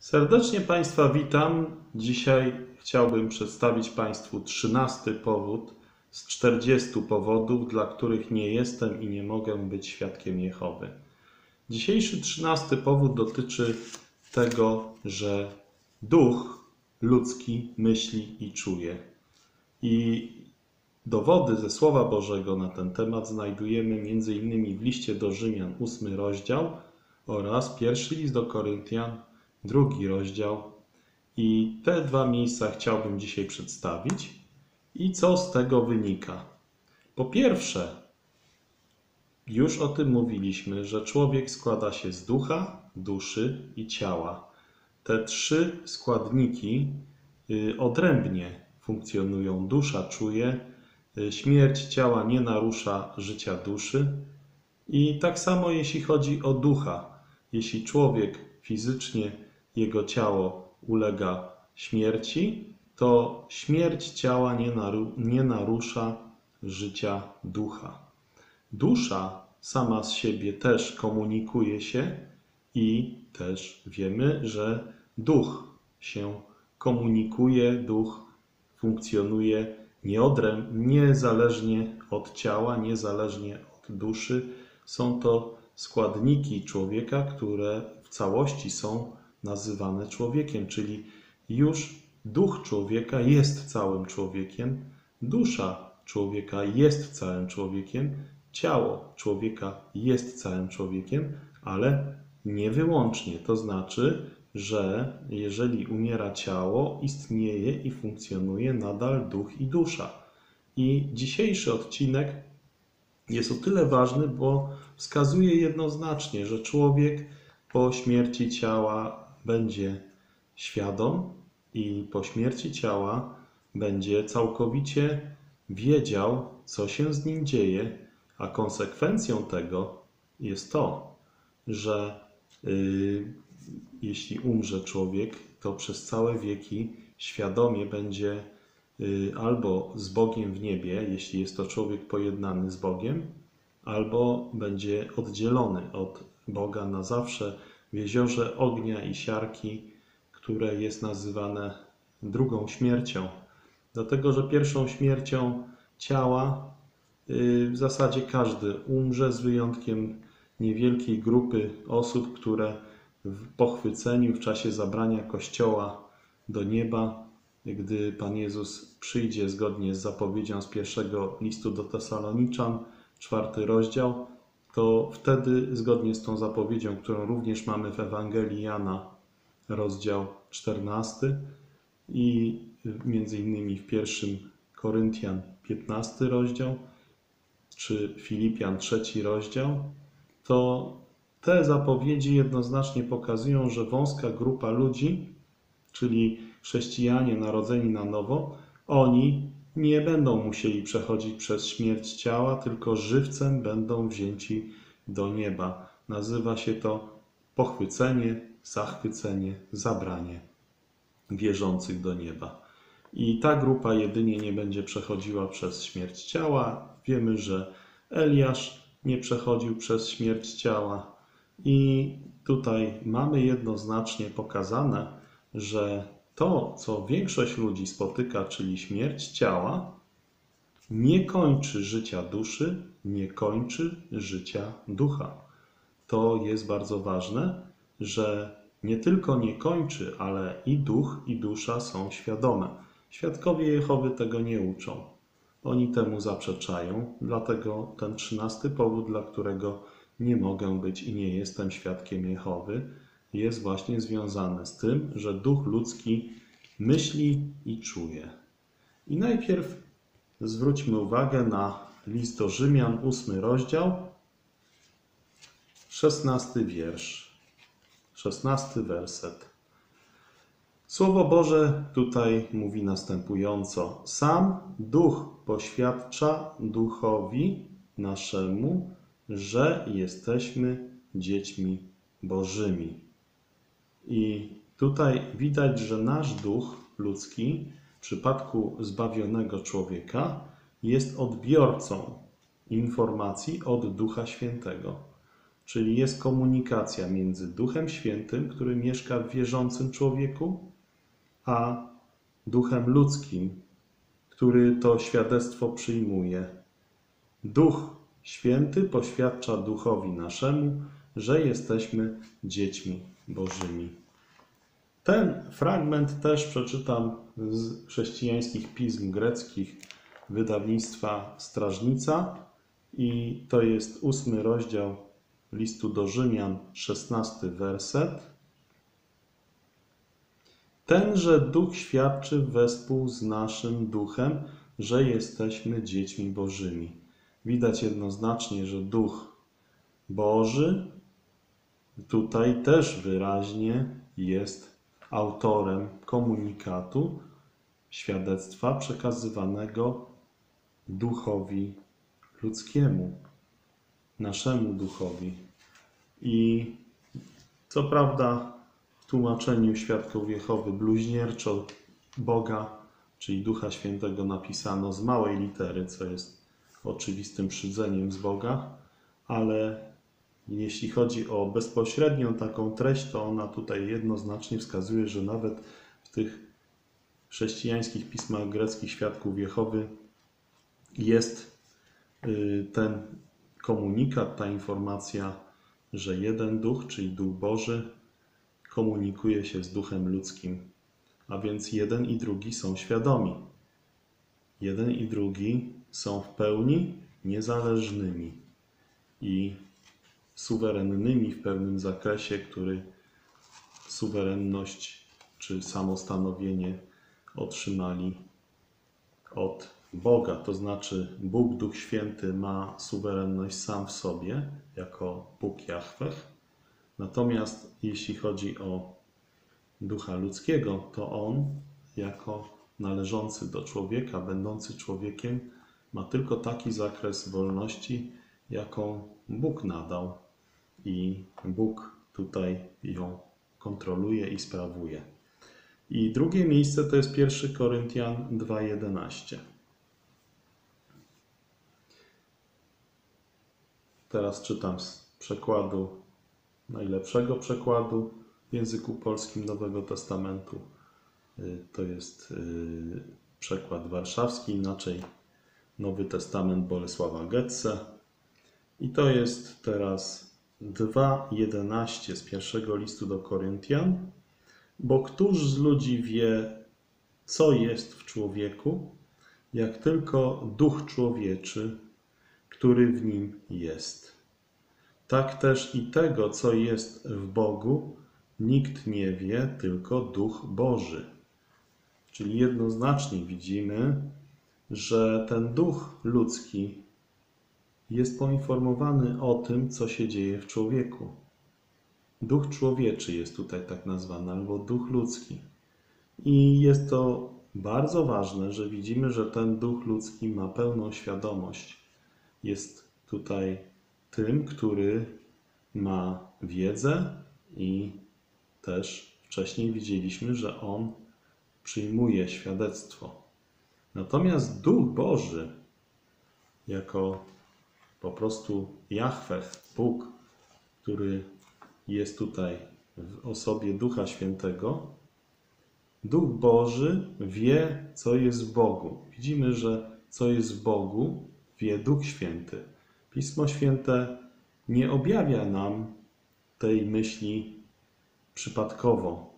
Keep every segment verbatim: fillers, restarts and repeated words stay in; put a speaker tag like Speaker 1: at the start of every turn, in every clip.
Speaker 1: Serdecznie Państwa witam. Dzisiaj chciałbym przedstawić Państwu trzynasty powód z czterdziestu powodów, dla których nie jestem i nie mogę być świadkiem Jehowy. Dzisiejszy trzynasty powód dotyczy tego, że duch ludzki myśli i czuje. I dowody ze Słowa Bożego na ten temat znajdujemy między innymi w liście do Rzymian, ósmy rozdział oraz pierwszy list do Koryntian, drugi rozdział. I te dwa miejsca chciałbym dzisiaj przedstawić. I co z tego wynika? Po pierwsze, już o tym mówiliśmy, że człowiek składa się z ducha, duszy i ciała. Te trzy składniki odrębnie funkcjonują. Dusza czuje, śmierć ciała nie narusza życia duszy. I tak samo jeśli chodzi o ducha. Jeśli człowiek fizycznie, jego ciało ulega śmierci, to śmierć ciała nie, naru nie narusza życia ducha. Dusza sama z siebie też komunikuje się i też wiemy, że duch się komunikuje, duch funkcjonuje niezależnie od ciała, niezależnie od duszy. Są to składniki człowieka, które w całości są nazywane człowiekiem, czyli już duch człowieka jest całym człowiekiem, dusza człowieka jest całym człowiekiem, ciało człowieka jest całym człowiekiem, ale nie wyłącznie. To znaczy, że jeżeli umiera ciało, istnieje i funkcjonuje nadal duch i dusza. I dzisiejszy odcinek jest o tyle ważny, bo wskazuje jednoznacznie, że człowiek po śmierci ciała będzie świadom i po śmierci ciała będzie całkowicie wiedział, co się z nim dzieje, a konsekwencją tego jest to, że yy, jeśli umrze człowiek, to przez całe wieki świadomie będzie yy, albo z Bogiem w niebie, jeśli jest to człowiek pojednany z Bogiem, albo będzie oddzielony od Boga na zawsze w jeziorze ognia i siarki, które jest nazywane drugą śmiercią. Dlatego, że pierwszą śmiercią ciała w zasadzie każdy umrze, z wyjątkiem niewielkiej grupy osób, które w pochwyceniu w czasie zabrania Kościoła do nieba, gdy Pan Jezus przyjdzie zgodnie z zapowiedzią z pierwszego listu do Tesaloniczan, czwarty rozdział, to wtedy zgodnie z tą zapowiedzią, którą również mamy w Ewangelii Jana, rozdział czternasty i między innymi w pierwszym Koryntian, piętnasty rozdział, czy Filipian, trzeci rozdział, to te zapowiedzi jednoznacznie pokazują, że wąska grupa ludzi, czyli chrześcijanie narodzeni na nowo, oni nie będą musieli przechodzić przez śmierć ciała, tylko żywcem będą wzięci do nieba. Nazywa się to pochwycenie, zachwycenie, zabranie wierzących do nieba. I ta grupa jedynie nie będzie przechodziła przez śmierć ciała. Wiemy, że Eliasz nie przechodził przez śmierć ciała. I tutaj mamy jednoznacznie pokazane, że to, co większość ludzi spotyka, czyli śmierć ciała, nie kończy życia duszy, nie kończy życia ducha. To jest bardzo ważne, że nie tylko nie kończy, ale i duch, i dusza są świadome. Świadkowie Jehowy tego nie uczą. Oni temu zaprzeczają, dlatego ten trzynasty powód, dla którego nie mogę być i nie jestem świadkiem Jehowy, jest właśnie związane z tym, że duch ludzki myśli i czuje. I najpierw zwróćmy uwagę na list do Rzymian, ósmy rozdział, szesnasty wiersz, szesnasty werset. Słowo Boże tutaj mówi następująco. Sam duch poświadcza duchowi naszemu, że jesteśmy dziećmi Bożymi. I tutaj widać, że nasz duch ludzki w przypadku zbawionego człowieka jest odbiorcą informacji od Ducha Świętego. Czyli jest komunikacja między Duchem Świętym, który mieszka w wierzącym człowieku, a Duchem ludzkim, który to świadectwo przyjmuje. Duch Święty poświadcza Duchowi naszemu, że jesteśmy dziećmi Bożymi. Ten fragment też przeczytam z chrześcijańskich pism greckich wydawnictwa Strażnica i to jest ósmy rozdział listu do Rzymian, szesnasty werset. Tenże Duch świadczy wespół z naszym duchem, że jesteśmy dziećmi Bożymi. Widać jednoznacznie, że Duch Boży tutaj też wyraźnie jest autorem komunikatu, świadectwa przekazywanego duchowi ludzkiemu, naszemu duchowi. I co prawda w tłumaczeniu Świadków Jehowy bluźnierczo Boga, czyli Ducha Świętego, napisano z małej litery, co jest oczywistym szydzeniem z Boga, ale jeśli chodzi o bezpośrednią taką treść, to ona tutaj jednoznacznie wskazuje, że nawet w tych chrześcijańskich pismach greckich Świadków Jehowy jest ten komunikat, ta informacja, że jeden duch, czyli Duch Boży, komunikuje się z duchem ludzkim. A więc jeden i drugi są świadomi. Jeden i drugi są w pełni niezależnymi i suwerennymi w pewnym zakresie, który suwerenność czy samostanowienie otrzymali od Boga. To znaczy Bóg, Duch Święty ma suwerenność sam w sobie, jako Bóg Jahweh. Natomiast jeśli chodzi o ducha ludzkiego, to on jako należący do człowieka, będący człowiekiem, ma tylko taki zakres wolności, jaką Bóg nadał. I Bóg tutaj ją kontroluje i sprawuje. I drugie miejsce to jest pierwszy Koryntian dwa jedenaście. Teraz czytam z przekładu, najlepszego przekładu w języku polskim Nowego Testamentu. To jest przekład warszawski, inaczej Nowy Testament Bolesława Getze. I to jest teraz dwa jedenaście z pierwszego listu do Koryntian. Bo któż z ludzi wie, co jest w człowieku, jak tylko duch człowieczy, który w nim jest. Tak też i tego, co jest w Bogu, nikt nie wie, tylko Duch Boży. Czyli jednoznacznie widzimy, że ten duch ludzki jest poinformowany o tym, co się dzieje w człowieku. Duch człowieczy jest tutaj tak nazwany, albo duch ludzki. I jest to bardzo ważne, że widzimy, że ten duch ludzki ma pełną świadomość. Jest tutaj tym, który ma wiedzę i też wcześniej widzieliśmy, że on przyjmuje świadectwo. Natomiast Duch Boży, jako po prostu Jahweh, Bóg, który jest tutaj w osobie Ducha Świętego, Duch Boży wie, co jest w Bogu. Widzimy, że co jest w Bogu, wie Duch Święty. Pismo Święte nie objawia nam tej myśli przypadkowo,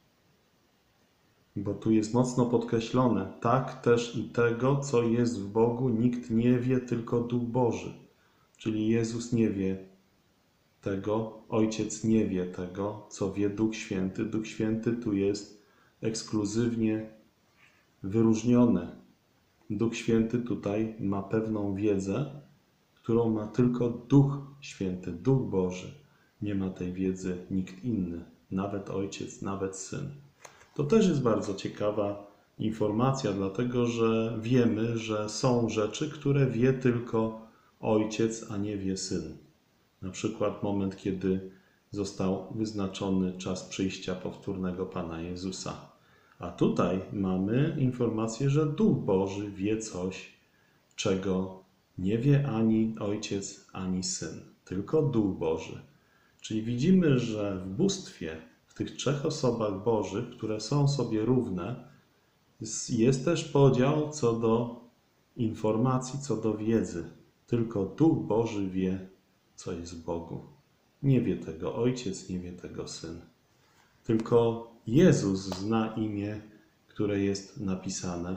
Speaker 1: bo tu jest mocno podkreślone, tak też i tego, co jest w Bogu, nikt nie wie, tylko Duch Boży. Czyli Jezus nie wie tego, Ojciec nie wie tego, co wie Duch Święty. Duch Święty tu jest ekskluzywnie wyróżniony. Duch Święty tutaj ma pewną wiedzę, którą ma tylko Duch Święty, Duch Boży. Nie ma tej wiedzy nikt inny, nawet Ojciec, nawet Syn. To też jest bardzo ciekawa informacja, dlatego że wiemy, że są rzeczy, które wie tylko Ojciec, a nie wie Syn. Na przykład moment, kiedy został wyznaczony czas przyjścia powtórnego Pana Jezusa. A tutaj mamy informację, że Duch Boży wie coś, czego nie wie ani Ojciec, ani Syn. tylko Duch Boży. Czyli widzimy, że w bóstwie, w tych trzech osobach Bożych, które są sobie równe, jest też podział co do informacji, co do wiedzy. Tylko Duch Boży wie, co jest w Bogu. Nie wie tego Ojciec, nie wie tego Syn. Tylko Jezus zna imię, które jest napisane.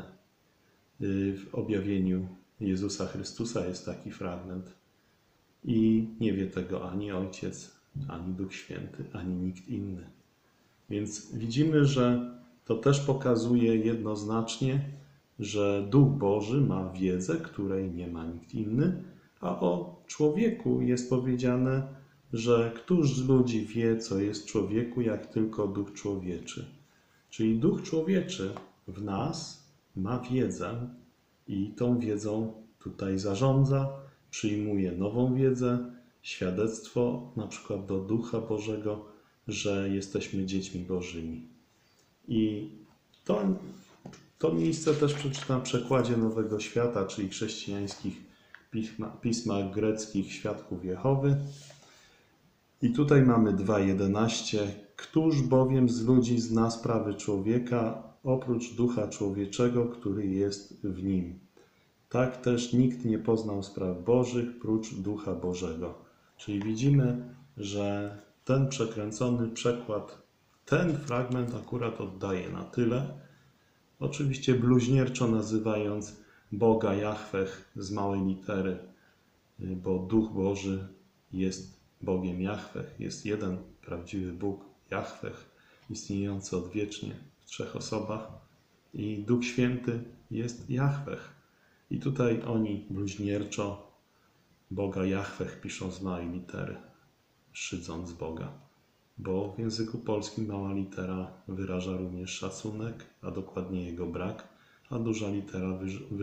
Speaker 1: W objawieniu Jezusa Chrystusa jest taki fragment. I nie wie tego ani Ojciec, ani Duch Święty, ani nikt inny. Więc widzimy, że to też pokazuje jednoznacznie, że Duch Boży ma wiedzę, której nie ma nikt inny, a o człowieku jest powiedziane, że któż z ludzi wie, co jest człowieku, jak tylko Duch Człowieczy. Czyli Duch Człowieczy w nas ma wiedzę i tą wiedzą tutaj zarządza, przyjmuje nową wiedzę, świadectwo na przykład do Ducha Bożego, że jesteśmy dziećmi Bożymi. I to, to miejsce też przeczytam w przekładzie Nowego Świata, czyli chrześcijańskich pisma, pismach greckich Świadków Jehowy. I tutaj mamy dwa jedenaście. Któż bowiem z ludzi zna sprawy człowieka, oprócz Ducha Człowieczego, który jest w nim? Tak też nikt nie poznał spraw Bożych, prócz Ducha Bożego. Czyli widzimy, że ten przekręcony przekład, ten fragment akurat oddaje na tyle, oczywiście bluźnierczo nazywając Boga Jahweh z małej litery, bo Duch Boży jest Bogiem Jahweh, jest jeden prawdziwy Bóg, Jahweh, istniejący odwiecznie w trzech osobach i Duch Święty jest Jahweh. I tutaj oni bluźnierczo Boga Jahweh piszą z małej litery, szydząc Boga. Bo w języku polskim mała litera wyraża również szacunek, a dokładnie jego brak, a duża litera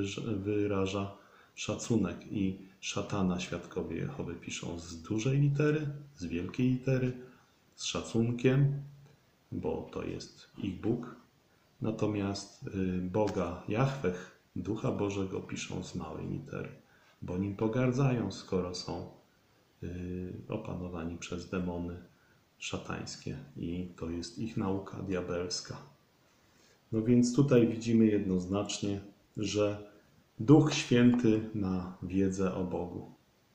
Speaker 1: wyraża szacunek. I szatana Świadkowie Jehowy piszą z dużej litery, z wielkiej litery, z szacunkiem, bo to jest ich Bóg. Natomiast Boga Jahweh, Ducha Bożego piszą z małej litery, bo nim pogardzają, skoro są opanowani przez demony szatańskie i to jest ich nauka diabelska. No więc tutaj widzimy jednoznacznie, że Duch Święty ma wiedzę o Bogu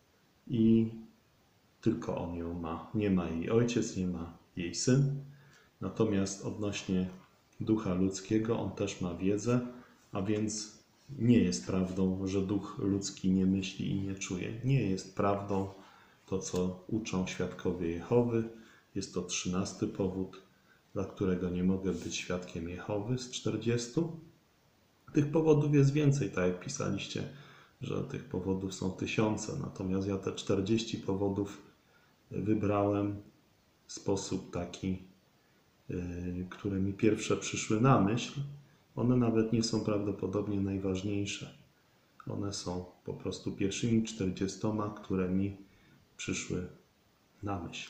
Speaker 1: i tylko On ją ma. Nie ma jej Ojciec, nie ma jej Syn. Natomiast odnośnie Ducha Ludzkiego On też ma wiedzę, a więc nie jest prawdą, że Duch Ludzki nie myśli i nie czuje. Nie jest prawdą to, co uczą Świadkowie Jehowy. Jest to trzynasty powód, dla którego nie mogę być świadkiem Jehowy z czterdziestu. Tych powodów jest więcej, tak jak pisaliście, że tych powodów są tysiące. Natomiast ja te czterdzieści powodów wybrałem w sposób taki, yy, które mi pierwsze przyszły na myśl. One nawet nie są prawdopodobnie najważniejsze. One są po prostu pierwszymi czterdziestoma, które mi przyszły na myśl.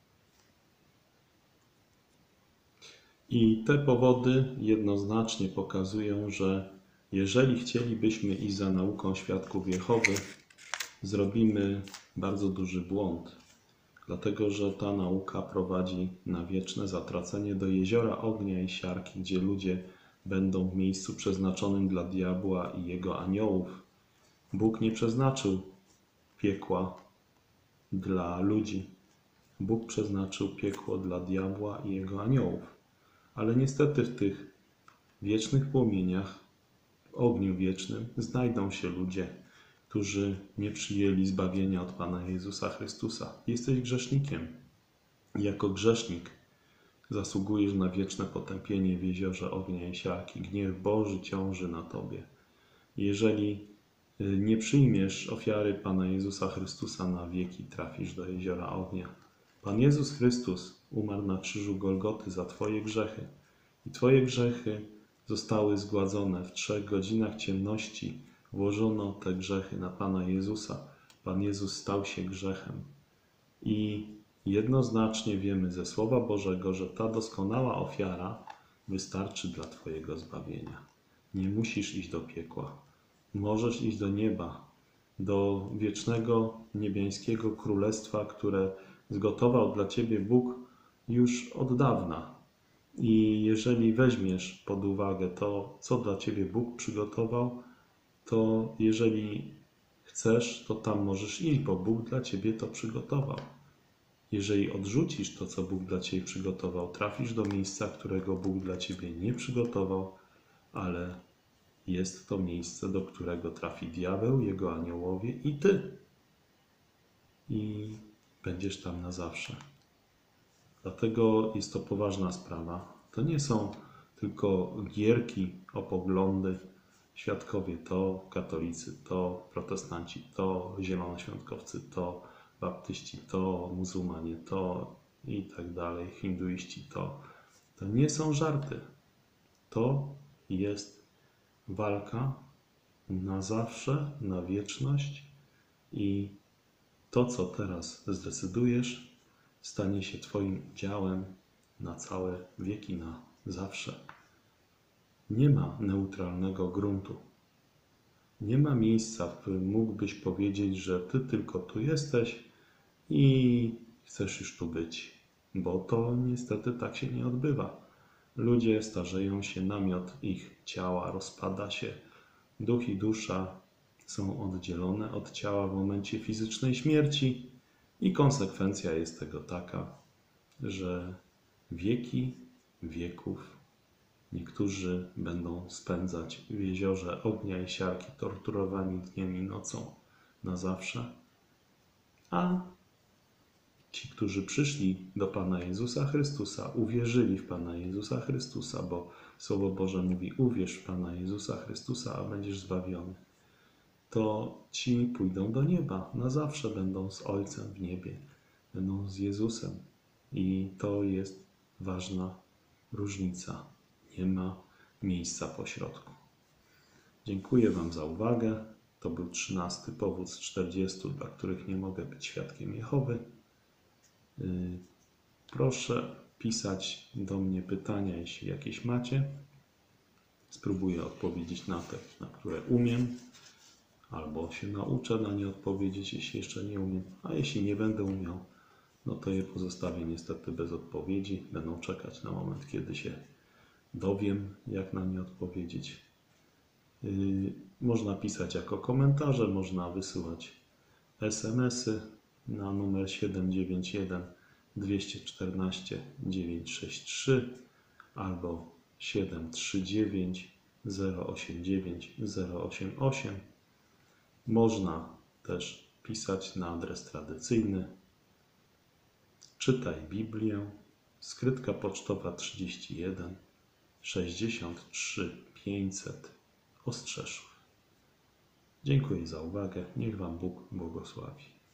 Speaker 1: I te powody jednoznacznie pokazują, że jeżeli chcielibyśmy iść za nauką Świadków Jehowy, zrobimy bardzo duży błąd, dlatego że ta nauka prowadzi na wieczne zatracenie do jeziora ognia i siarki, gdzie ludzie będą w miejscu przeznaczonym dla diabła i jego aniołów. Bóg nie przeznaczył piekła dla ludzi. Bóg przeznaczył piekło dla diabła i jego aniołów. Ale niestety w tych wiecznych płomieniach, w ogniu wiecznym, znajdą się ludzie, którzy nie przyjęli zbawienia od Pana Jezusa Chrystusa. Jesteś grzesznikiem. Jako grzesznik zasługujesz na wieczne potępienie w jeziorze ognia i siarki. Gniew Boży ciąży na tobie. Jeżeli nie przyjmiesz ofiary Pana Jezusa Chrystusa, na wieki trafisz do jeziora ognia. Pan Jezus Chrystus umarł na krzyżu Golgoty za twoje grzechy i twoje grzechy zostały zgładzone. W trzech godzinach ciemności włożono te grzechy na Pana Jezusa. Pan Jezus stał się grzechem. I jednoznacznie wiemy ze Słowa Bożego, że ta doskonała ofiara wystarczy dla twojego zbawienia. Nie musisz iść do piekła. Możesz iść do nieba, do wiecznego niebiańskiego królestwa, które zgotował dla ciebie Bóg już od dawna. I jeżeli weźmiesz pod uwagę to, co dla ciebie Bóg przygotował, to jeżeli chcesz, to tam możesz iść, bo Bóg dla ciebie to przygotował. Jeżeli odrzucisz to, co Bóg dla ciebie przygotował, trafisz do miejsca, którego Bóg dla ciebie nie przygotował, ale jest to miejsce, do którego trafi diabeł, jego aniołowie i ty. I będziesz tam na zawsze. Dlatego jest to poważna sprawa. To nie są tylko gierki o poglądy. Świadkowie to katolicy, to protestanci, to zielonoświątkowcy, to baptyści, to muzułmanie, to i tak dalej, hinduiści, to. To nie są żarty. To jest walka na zawsze, na wieczność i to, co teraz zdecydujesz, stanie się Twoim udziałem na całe wieki, na zawsze. Nie ma neutralnego gruntu. Nie ma miejsca, w którym mógłbyś powiedzieć, że Ty tylko tu jesteś i chcesz już tu być, bo to niestety tak się nie odbywa. Ludzie starzeją się, namiot ich ciała rozpada się, duch i dusza są oddzielone od ciała w momencie fizycznej śmierci i konsekwencja jest tego taka, że wieki wieków niektórzy będą spędzać w jeziorze ognia i siarki, torturowani dniem i nocą na zawsze, a ci, którzy przyszli do Pana Jezusa Chrystusa, uwierzyli w Pana Jezusa Chrystusa, bo Słowo Boże mówi: uwierz w Pana Jezusa Chrystusa, a będziesz zbawiony, to ci pójdą do nieba. Na zawsze będą z Ojcem w niebie, będą z Jezusem. I to jest ważna różnica. Nie ma miejsca pośrodku. Dziękuję Wam za uwagę. To był trzynasty powód z czterdziestu, dla których nie mogę być świadkiem Jehowy. Proszę pisać do mnie pytania, jeśli jakieś macie. Spróbuję odpowiedzieć na te, na które umiem, albo się nauczę na nie odpowiedzieć, jeśli jeszcze nie umiem. A jeśli nie będę umiał, no to je pozostawię niestety bez odpowiedzi. Będą czekać na moment, kiedy się dowiem, jak na nie odpowiedzieć. Yy, można pisać jako komentarze, można wysyłać es em esy na numer siedem dziewięć jeden dwa cztery dziewięć sześć trzy albo siedem trzy dziewięć zero osiem dziewięć zero osiem osiem. Można też pisać na adres tradycyjny Czytaj Biblię, skrytka pocztowa trzydzieści jeden sześćdziesiąt trzy pięćset Ostrzeszów. Dziękuję za uwagę. Niech Wam Bóg błogosławi.